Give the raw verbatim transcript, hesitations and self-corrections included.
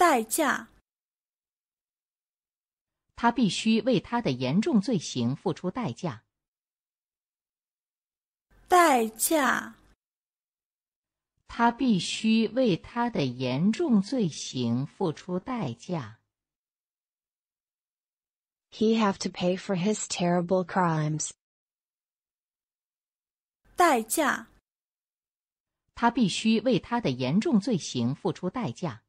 代价， 他必须为他的严重罪行付出代价。 代价， 他必须为他的严重罪行付出代价。 He have to pay for his terrible crimes. 代价， 他必须为他的严重罪行付出代价。